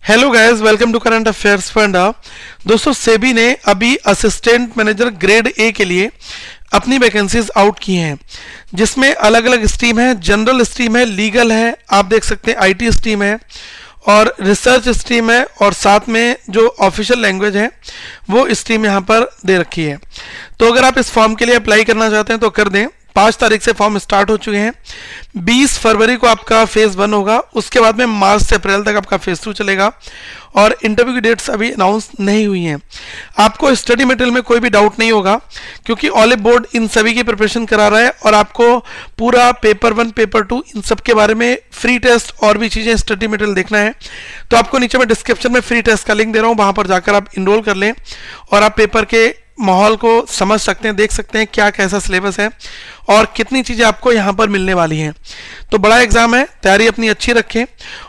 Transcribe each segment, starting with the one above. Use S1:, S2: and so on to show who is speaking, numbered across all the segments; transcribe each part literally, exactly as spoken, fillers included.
S1: Hello guys, welcome to current affairs फंडा। दोस्तों, सेबी ने अभी असिस्टेंट मैनेजर ग्रेड ए के लिए अपनी वैकेंसीज आउट की हैं, जिसमें अलग अलग स्ट्रीम है। जनरल स्ट्रीम है, लीगल है, आप देख सकते हैं आईटी स्ट्रीम है और रिसर्च स्ट्रीम है, और साथ में जो ऑफिशियल लैंग्वेज है वो स्ट्रीम यहाँ पर दे रखी है। तो अगर आप इस फॉर्म के लिए अप्लाई करना चाहते हैं तो कर दें। पाँच तारीख से फॉर्म स्टार्ट हो चुके हैं। बीस फरवरी को आपका फेज वन होगा, उसके बाद में मार्च से अप्रैल तक आपका फेज टू चलेगा और इंटरव्यू की डेट्स अभी अनाउंस नहीं हुई हैं। आपको स्टडी मटेरियल में कोई भी डाउट नहीं होगा, क्योंकि ऑलिव बोर्ड इन सभी की प्रिपरेशन करा रहा है और आपको पूरा पेपर वन पेपर टू इन सब के बारे में फ्री टेस्ट और भी चीज़ें स्टडी मटेरियल देखना है तो आपको नीचे मैं डिस्क्रिप्शन में फ्री टेस्ट का लिंक दे रहा हूँ, वहाँ पर जाकर आप इनरोल कर लें और आप पेपर के माहौल को समझ सकते हैं, देख सकते हैं क्या कैसा सिलेबस है और कितनी चीज़ें आपको यहाँ पर मिलने वाली हैं। तो बड़ा एग्जाम है, तैयारी अपनी अच्छी रखें।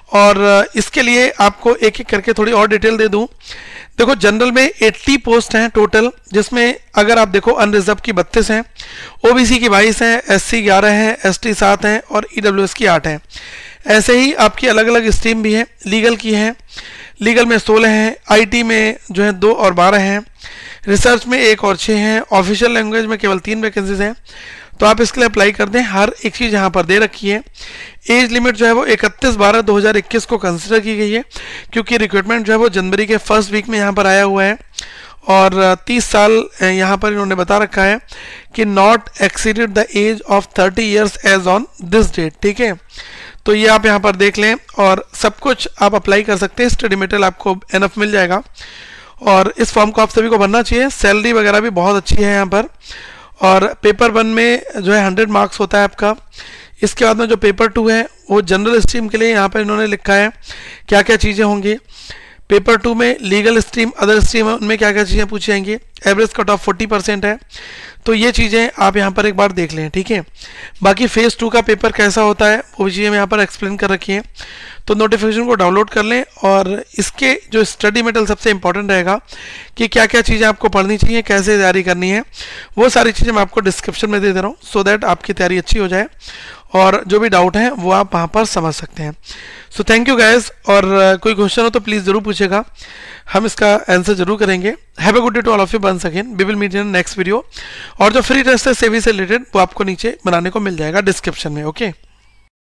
S1: और इसके लिए आपको एक एक करके थोड़ी और डिटेल दे दूं। देखो, जनरल में अस्सी पोस्ट हैं टोटल, जिसमें अगर आप देखो अनरिजर्व की बत्तीस हैं, ओबीसी की बाईस हैं, एससी ग्यारह हैं, एसटी सात हैं और ईडब्ल्यूएस की आठ हैं। ऐसे ही आपकी अलग अलग स्ट्रीम भी है। लीगल की है, लीगल में सोलह हैं, आईटी में जो है दो और बारह हैं, रिसर्च में एक और छः हैं, ऑफिशियल लैंग्वेज में केवल तीन वैकेंसीज हैं। तो आप इसके लिए अप्लाई कर दें। हर एक चीज़ यहाँ पर दे रखी है। एज लिमिट जो है वो इकतीस बारह दो हज़ार इक्कीस को कंसिडर की गई है, क्योंकि रिक्रूटमेंट जो है वो जनवरी के फर्स्ट वीक में यहाँ पर आया हुआ है और तीस साल यहाँ पर इन्होंने बता रखा है कि not exceeded the age of thirty years age on this date. ठीक है, तो ये आप यहाँ पर देख लें और सब कुछ आप अप्लाई कर सकते हैं। स्टडी मटेरियल आपको एनफ मिल जाएगा और इस फॉर्म को आप सभी को भरना चाहिए। सैलरी वगैरह भी बहुत अच्छी है यहाँ पर। और पेपर वन में जो है हंड्रेड मार्क्स होता है आपका। इसके बाद में जो पेपर टू है वो जनरल स्ट्रीम के लिए यहाँ पर इन्होंने लिखा है क्या क्या चीज़ें होंगी। पेपर टू में लीगल स्ट्रीम, अदर स्ट्रीम है, उनमें क्या क्या चीज़ें पूछी जाएंगी। Average cut off forty percent है। तो ये चीज़ें आप यहाँ पर एक बार देख लें। ठीक है, बाकी फेज़ टू का पेपर कैसा होता है वो भी चीज़ें यहाँ पर एक्सप्लेन कर रखी हैं। तो नोटिफिकेशन को डाउनलोड कर लें और इसके जो स्टडी मटेरियल सबसे इंपॉर्टेंट रहेगा कि क्या क्या चीज़ें आपको पढ़नी चाहिए, कैसे तैयारी करनी है, वो सारी चीज़ें मैं आपको डिस्क्रिप्शन में दे दे रहा हूँ, सो दैट आपकी तैयारी अच्छी हो जाए और जो भी डाउट है वो आप वहाँ पर समझ सकते हैं। सो थैंक यू गाइस, और uh, कोई क्वेश्चन हो तो प्लीज़ ज़रूर पूछेगा, हम इसका आंसर जरूर करेंगे। Have a good day to all of you once again, we will meet in next video. और जो फ्री टेस्ट है सेबी से रिलेटेड वो आपको नीचे बनाने को मिल जाएगा डिस्क्रिप्शन में। Okay okay?